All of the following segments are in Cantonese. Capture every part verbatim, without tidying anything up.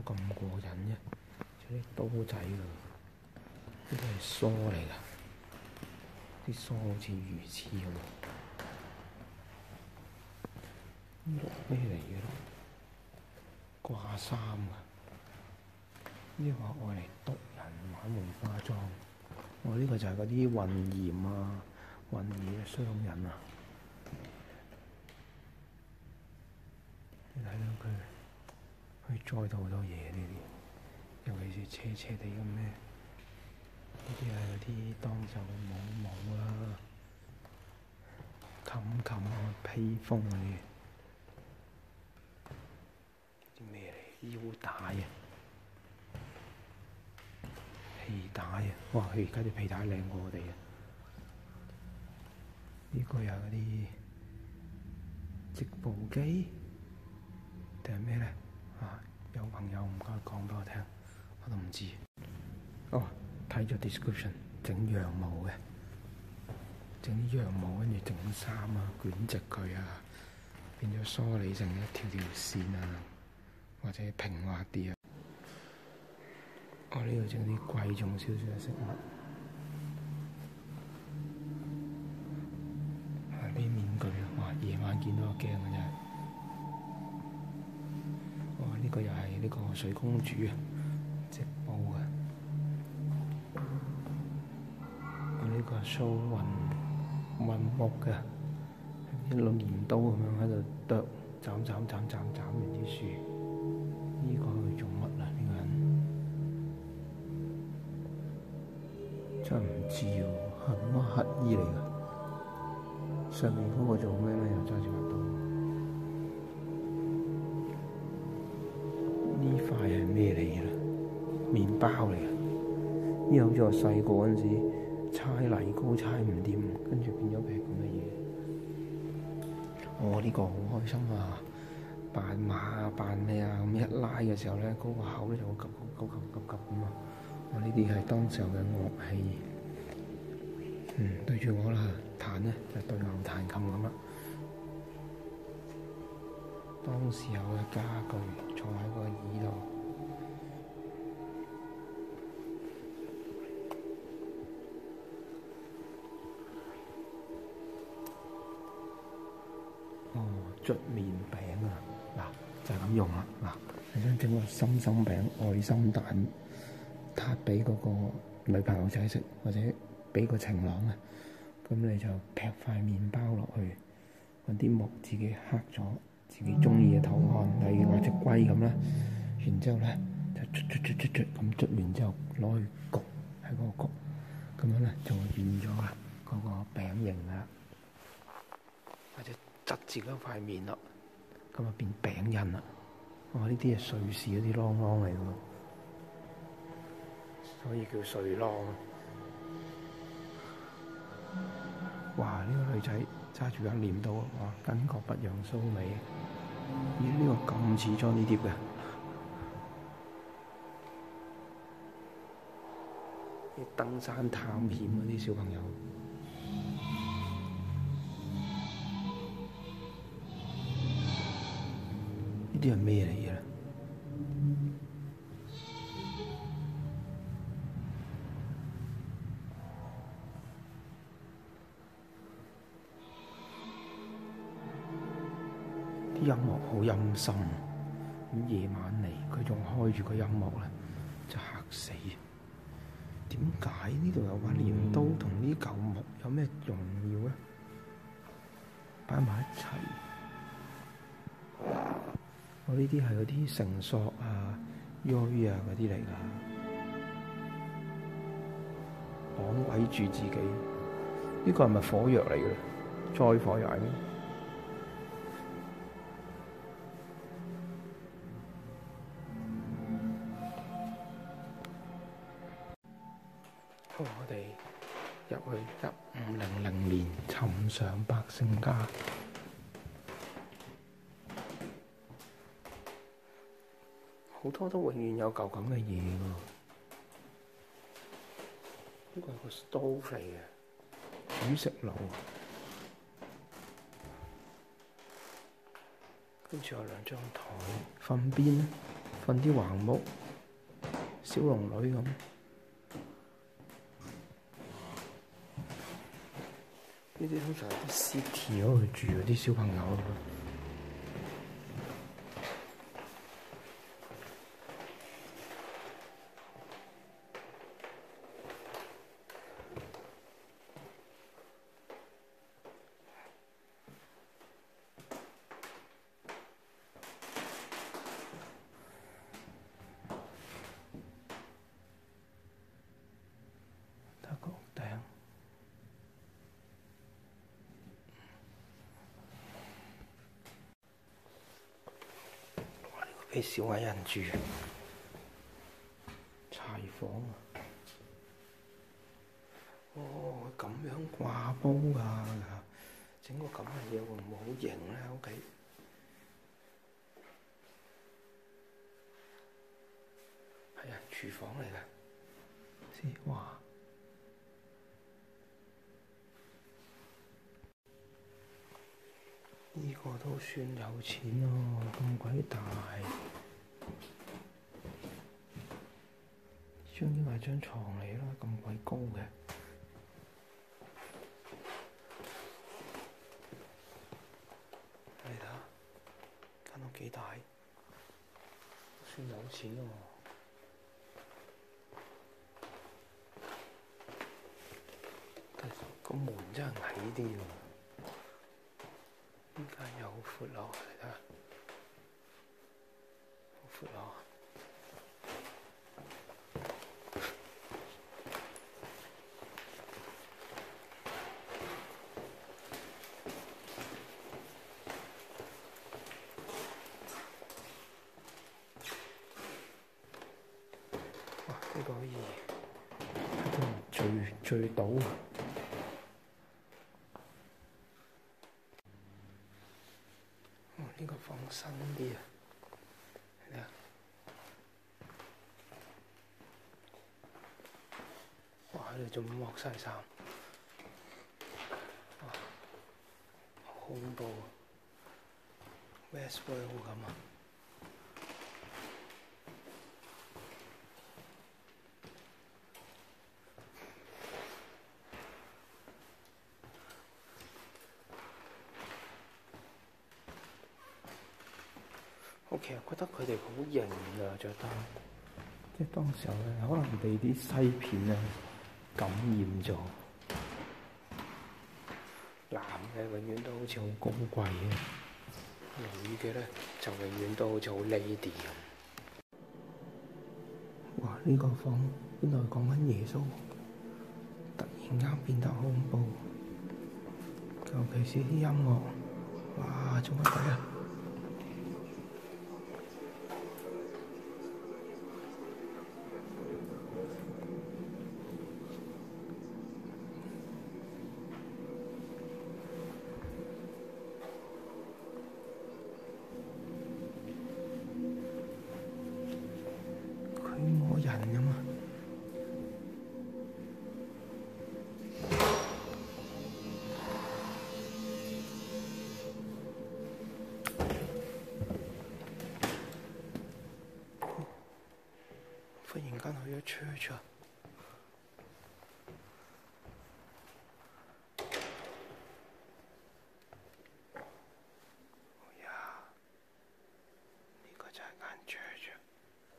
咁過癮啫？有啲刀仔㗎，呢啲係梳嚟㗎，啲梳好似魚翅咁。呢個咩嚟嘅咧？掛衫㗎，呢個愛嚟督人玩梅花樁。我呢個就係嗰啲混鹽啊、混嘢嘅商人啊。你睇到佢，佢載到好多嘢呢啲，尤其是斜斜地咁咩？呢啲係嗰啲當時嘅帽帽啊、冚冚啊、披風嗰啲。啲咩嚟？腰帶啊，皮帶啊！哇！佢而家啲皮帶靚過我哋啊！呢個又係嗰啲織布機定係咩咧？啊！有朋友唔該講俾我聽，我都唔知。哦，睇咗 description， 整羊毛嘅，整啲羊毛跟住整衫啊，捲直佢啊，變咗梳理成一條條線啊，或者平滑啲啊。我呢度整啲貴重少少嘅飾物，啊啲面具啊，哇！夜晚見到我驚啊真係。哇！呢個又係呢個水公主啊，織布嘅。我呢個蘇雲雲木嘅，一路鐮刀咁樣喺度剁斬斬斬斬斬完啲樹。呢個去做乜啊？呢個人真係唔知喎，係乜乞衣嚟㗎？上面嗰個做咩咧？又揸住把刀。呢塊係咩嚟嘅咧？麵包嚟嘅。呢好似我細個嗰陣時猜泥糕猜唔掂，跟住變咗皮咁嘅嘢。我呢個好開心啊！扮馬啊，扮咩啊？咁一拉嘅時候咧，嗰個口咧就會急急急急急急咁啊！我呢啲係當時候嘅樂器，嗯，對住我啦，彈咧就對牛彈琴咁啦。當時候嘅家具，坐喺個椅度。哦，捽麵餅啊！嗱，就係咁用啦。嗱，你想整個心心餅、愛心蛋撻俾嗰個女朋友仔食，或者俾個情郎啊，咁你就劈塊麵包落去，揾啲木自己刻咗自己中意嘅圖案，例如話隻龜咁啦。然之後咧就捽捽捽捽捽咁捽完之後攞去焗喺嗰個焗，咁樣咧就會變咗啦嗰個餅形啦，或者側住嗰塊面啦，咁啊變餅印啦。哇！呢啲係瑞士嗰啲啷啷嚟㗎喎，所以叫瑞啷。哇！呢、這個女仔揸住間鐮刀，哇！巾幗不讓鬚尾。咦？呢、這個咁似 Johnny Depp嘅，啲登山探險嗰啲小朋友。呢啲係咩嚟嘅咧？啲音樂好陰森，咁夜晚嚟佢仲開住個音樂咧，就嚇死。點解呢度有把鐮刀同呢嚿木有咩重要咧？擺埋一齊。我呢啲係嗰啲繩索啊、鋁啊嗰啲嚟㗎，綁鬼住自己。呢個係咪火藥嚟嘅？載火藥咩？好，我哋入去一五零零年尋常百姓家。好多都永遠有嚿咁嘅嘢喎。呢個係個 stove 嚟嘅，煮食爐。跟住有兩張台，瞓邊咧？ 瞓啲橫木，小龍女咁。呢啲通常係啲 city 嗰度住嗰啲小朋友咯。睇個屋頂。俾小矮人住，柴房啊！哦，咁樣掛煲㗎，整個咁嘅嘢會唔會好型咧？喺屋企係啊，廚房嚟㗎，先哇！呢個都算有錢咯，咁鬼大！張呢係張床嚟啦，咁鬼高嘅。你睇下，間屋幾大，算有錢咯。但係個門真係矮啲喎。呢間又好闊咯，你睇下，好闊咯。哇！呢個可以喺度聚聚到。呢個放新啲啊！睇下，哇！你仲剝晒衫，哇！好恐怖啊 ！Westworld 咁啊！我其實覺得佢哋好型啊，着得，即係當時候咧，可能被啲西片咧感染咗。男嘅永遠都好似好高貴嘅，女嘅咧就永遠都好似好 lady 咁。哇！呢個房本來講緊耶穌，突然間變得恐怖，尤其是啲音樂，哇！做乜鬼啊？人㗎嘛，忽然間去咗 church 啊！呀，呢個就係間 church 啊！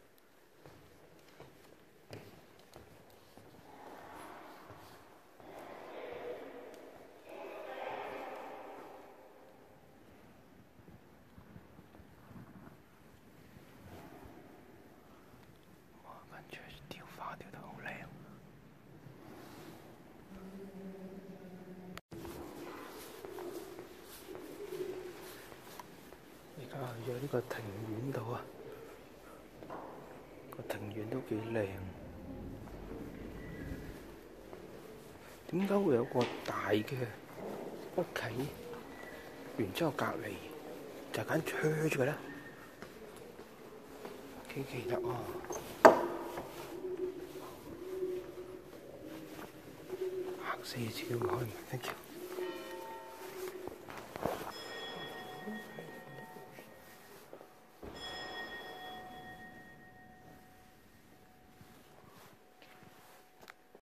雕花雕得好靚，而家去咗呢個庭院度啊，個庭院都幾靚。點解會有個大嘅屋企，然之後隔離就係間 church 嘅咧？幾奇特啊！嚇死自己唔開門，thank you。